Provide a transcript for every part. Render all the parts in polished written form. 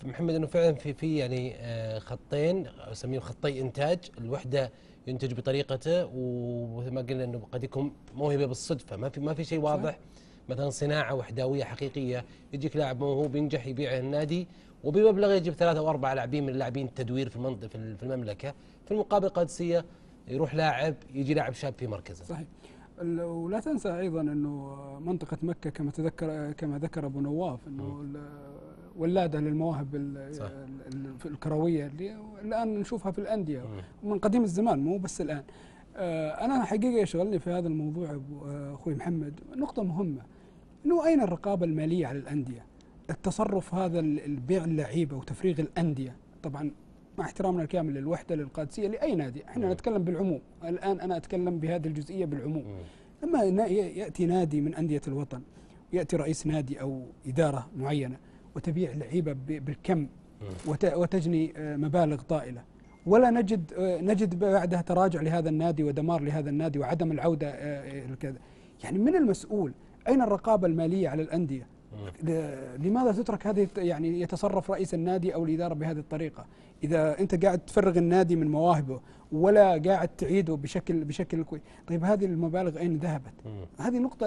محمد انه فعلا في يعني خطين اسميهم خطي انتاج، الوحده ينتج بطريقته، ومثل ما قلنا انه قد يكون موهبه بالصدفه، ما في شيء واضح. مثلا صناعه وحداويه حقيقيه، يجيك لاعب موهوب ينجح يبيعه النادي وبمبلغ يجيب 3 أو 4 لاعبين من اللاعبين التدوير في المنطقه في المملكه، في المقابل قادسيه يروح لاعب يجي لاعب شاب في مركزه. صحيح. ولا تنسى ايضا انه منطقه مكه كما ذكر ابو نواف انه ولاده للمواهب في الكرويه اللي الان نشوفها في الانديه من قديم الزمان، مو بس الان. انا حقيقه يشغلني في هذا الموضوع اخوي محمد نقطه مهمه، انه اين الرقابه الماليه على الانديه؟ التصرف هذا البيع اللعيبه وتفريغ الانديه، طبعا مع احترامنا الكامل للوحده للقادسيه لاي نادي، احنا نتكلم بالعموم، الان انا اتكلم بهذه الجزئيه بالعموم. لما ياتي نادي من انديه الوطن، ياتي رئيس نادي او اداره معينه وتبيع لعيبه بالكم وتجني مبالغ طائله، ولا نجد بعدها تراجع لهذا النادي ودمار لهذا النادي وعدم العوده كذا، يعني من المسؤول؟ اين الرقابه الماليه على الانديه؟ لماذا تترك هذه، يعني يتصرف رئيس النادي او الاداره بهذه الطريقه؟ اذا انت قاعد تفرغ النادي من مواهبه ولا قاعد تعيده بشكل كويس، طيب هذه المبالغ اين ذهبت؟ هذه نقطه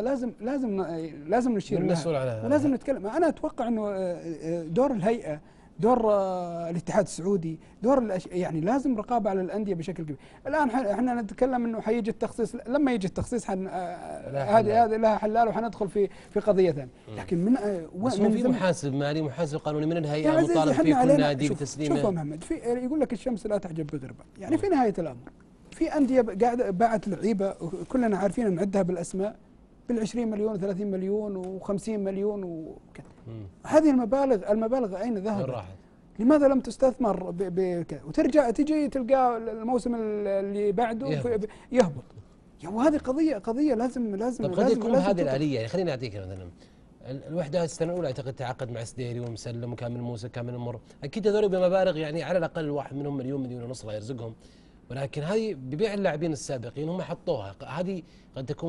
لازم نشير لها ولازم نتكلم. انا اتوقع انه دور الهيئه، دور الاتحاد السعودي، يعني لازم رقابه على الانديه بشكل كبير. الان احنا نتكلم انه حيجي التخصيص، لما يجي التخصيص هذه لها حلال وحندخل في قضيه ثانيه، لكن من في محاسب مالي محاسب قانوني من الهيئه يعني مطالب في كل نادي بتسليمه. شوف محمد، يقول لك الشمس لا تعجب بغربه، يعني في نهايه الامر في انديه قاعده باعت لعيبه كلنا عارفين نعدها بالاسماء بال20 مليون و30 مليون و50 مليون وكذا. هذه المبالغ اين ذهبت؟ لماذا لم تستثمر بكذا وترجع تجي تلقى الموسم اللي بعده يهبط؟ وهذه قضيه لازم طب قد يكون هذه الاليه، يعني خليني اعطيك مثلا الوحده السنه الاولى اعتقد تعاقد مع سديري ومسلم وكامل موسى كامل المر، اكيد هذول بمبالغ يعني على الاقل الواحد منهم مليون مليون ونص الله يرزقهم، ولكن هذه ببيع اللاعبين السابقين هم حطوها. هذه قد تكون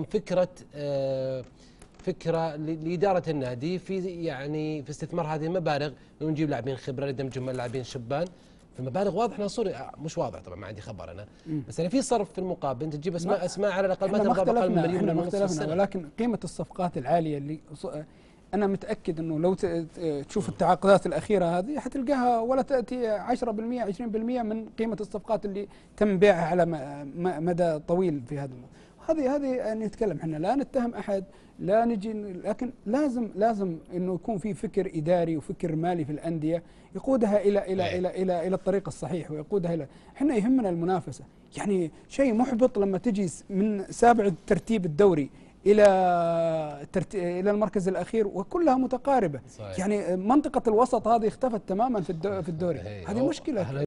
فكره لاداره النادي في استثمار هذه المبالغ، ونجيب لاعبين خبره لدمجهم مع لاعبين شبان. فالمبالغ واضح ناصوري مش واضح طبعا ما عندي خبر انا، بس يعني في صرف في المقابل، انت تجيب اسماء على الاقل ما ترضى باقل من مليون ونص، ولكن قيمه الصفقات العاليه اللي انا متاكد انه لو تشوف التعاقدات الاخيره هذه حتلقاها ولا تاتي 10% 20% من قيمه الصفقات اللي تم بيعها على مدى طويل في هذا الموضوع. هذه نتكلم احنا لا نتهم احد، لا نجي، لكن لازم انه يكون في فكر اداري وفكر مالي في الانديه يقودها الى الطريق الصحيح، ويقودها احنا يهمنا المنافسه. يعني شيء محبط لما تجي من سابع الترتيب الدوري الى المركز الاخير وكلها متقاربه. صحيح. يعني منطقه الوسط هذه اختفت تماما في الدوري، هذه مشكله.